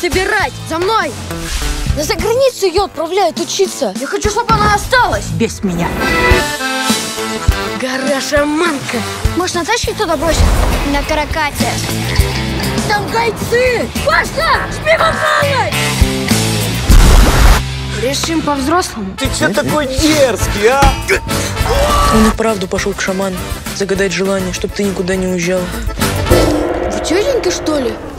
собирать! За мной! Да за границу ее отправляют учиться! Я хочу, чтобы она осталась! Без меня. Гора шаманка! Может, на тачке кто-то бросит? На каракате. Там гайцы! Паша! Шпиговалась! Решим по-взрослому. Ты че такой дерзкий, а? Он и правду пошел к шаману загадать желание, чтобы ты никуда не уезжала. Вы тетенька, что ли?